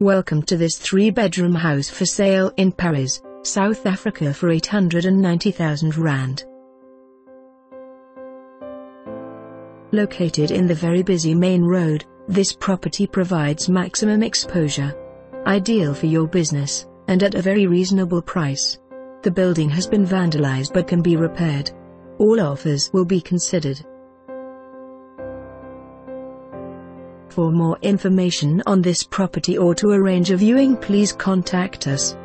Welcome to this 3-bedroom house for sale in Parys, South Africa for R890,000. Located in the very busy main road, this property provides maximum exposure. Ideal for your business, and at a very reasonable price. The building has been vandalized but can be repaired. All offers will be considered. For more information on this property or to arrange a viewing, please contact us.